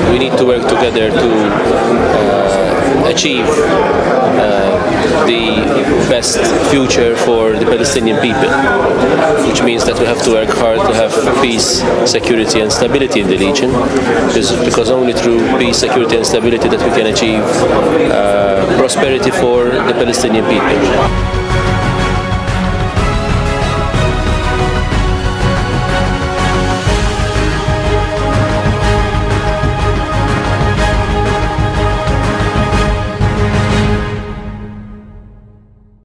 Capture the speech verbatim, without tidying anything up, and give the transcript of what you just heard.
we need to work together to uh, achieve uh, the best future for the Palestinian people, which means that we have to work hard to have peace, security and stability in the region, because, because only through peace, security and stability that we can achieve uh, prosperity for the Palestinian people.